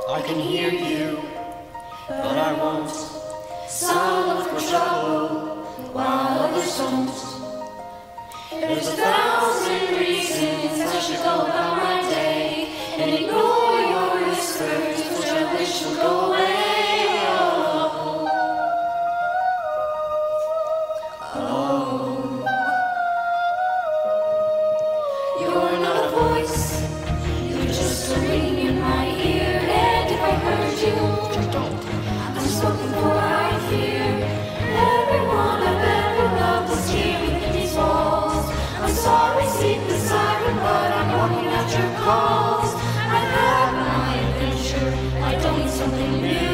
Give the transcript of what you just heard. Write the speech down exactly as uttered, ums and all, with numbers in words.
I can hear you, but I won't. Some look for trouble, while others don't. There's a thousand reasons I should go about my day and ignore your whispers, which I wish would go away. Oh, oh. You're not a voice, you're just a ring in my ear. And if I heard you, just don't. I'm spoken for, I fear. Everyone I've ever loved is here within these walls. I'm sorry, sleepless siren, but I'm walking out your calls. I've had my adventure, I don't need something new.